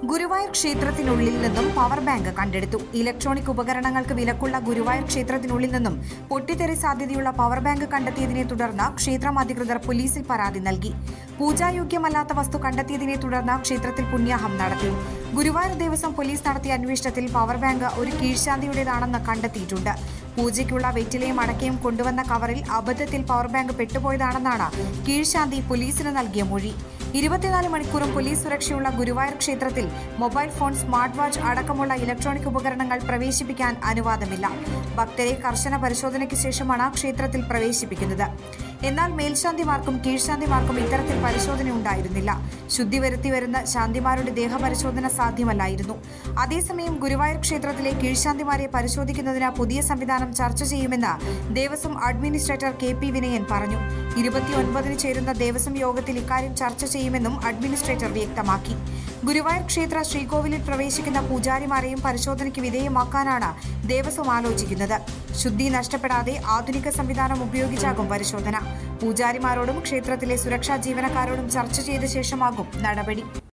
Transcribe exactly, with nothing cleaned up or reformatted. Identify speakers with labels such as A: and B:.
A: ഗുരുവായൂർ ക്ഷേത്രത്തിനുള്ളിൽ നിന്നും power bank കണ്ടെടുത്തു. Electronic ഉപകരണങ്ങൾക്ക് വിലക്കുള്ള ഗുരുവായൂർ ക്ഷേത്രത്തിനുള്ളിൽ നിന്നും പൊട്ടിത്തെറി സാധ്യതയുള്ള പവർ ബാങ്ക് കണ്ടെത്തിയതിനെ തുടർന്ന് ക്ഷേത്രം അധികൃതർ പോലീസിൽ പരാതി നൽകി. പൂജായോഗ്യമല്ലാത്ത വസ്തു കണ്ടെത്തിയതിനെ തുടർന്ന് ക്ഷേത്രത്തിൽ പുണ്യാഹം നടത്തി. ഗുരുവായൂർ ദേവസ്വം പോലീസ് നടത്തിയ അന്വേഷണത്തിൽ പവർ ബാങ്ക് ഒരു കീഴ്ശാന്തിയുടേതാണെന്ന് കണ്ടെത്തിയിട്ടുണ്ട്. പൂജയ്ക്കുള്ള വെറ്റിലയും അടക്കയും കൊണ്ടുവന്ന കവറിൽ അബദ്ധത്തിൽ പവർ ബാങ്ക് പെട്ടുപോയതാണെന്നാണ് കീഴ്ശാന്തി പോലീസിന് നൽകിയ മൊഴി. ഇരുപത്തിനാല് മണിക്കൂറും പോലീസ് സുരക്ഷയുള്ള ഗുരുവായൂർ ക്ഷേത്രത്തിൽ മൊബൈൽ ഫോൺ, സ്മാർട്ട് വാച്ച് അടക്കമുള്ള ഇലക്ട്രോണിക് ഉപകരണങ്ങൾ പ്രവേശിപ്പിക്കാൻ അനുവാദമില്ല. ഭക്തരെ കർശന പരിശോധനയ്ക്ക് ശേഷമാണ് ക്ഷേത്രത്തിൽ പ്രവേശിപ്പിക്കുന്നത്. എന്നാൽ മേൽശാന്തിമാർക്കും കീഴ്ശാന്തിമാർക്കും ഇത്തരത്തിൽ പരിശോധന ഉണ്ടായിരുന്നില്ല. ശുദ്ധി വരുത്തി വരുന്ന ശാന്തിമാരുടെ ദേഹപരിശോധന സാധ്യമല്ലായിരുന്നു. അതേസമയം ഗുരുവായൂർ ക്ഷേത്രത്തിലെ കീഴ്ശാന്തിമാരെ പരിശോധിക്കുന്നതിന് പുതിയ സംവിധാനം ചർച്ച ചെയ്യുമെന്ന് Devaswom administrator K P Vinayan പറഞ്ഞു. ഇരുപത്തിയൊൻപതിന് ചേരുന്ന ദേവസ്വം യോഗത്തിൽ ഇക്കാര്യം ചർച്ച ചെയ്യുമെന്നും അഡ്മിനിസ്ട്രേറ്റർ വ്യക്തമാക്കി. ഗുരുവായൂർ ക്ഷേത്ര ശ്രീകോവിലിൽ പ്രവേശിക്കുന്ന പൂജാരിമാരെയും പരിശോധനയ്ക്ക് വിധേയമാക്കാനാണ് ദേവസ്വം ആലോചിക്കുന്നത്. ശുദ്ധി നഷ്ടപ്പെടാതെ ആധുനിക സംവിധാനം ഉപയോഗിച്ചാകും പരിശോധന. പൂജാരിമാരോടും ക്ഷേത്രത്തിലെ സുരക്ഷാ ജീവനക്കാരോടും ചർച്ച ചെയ്ത ശേഷമാകും നടപടി.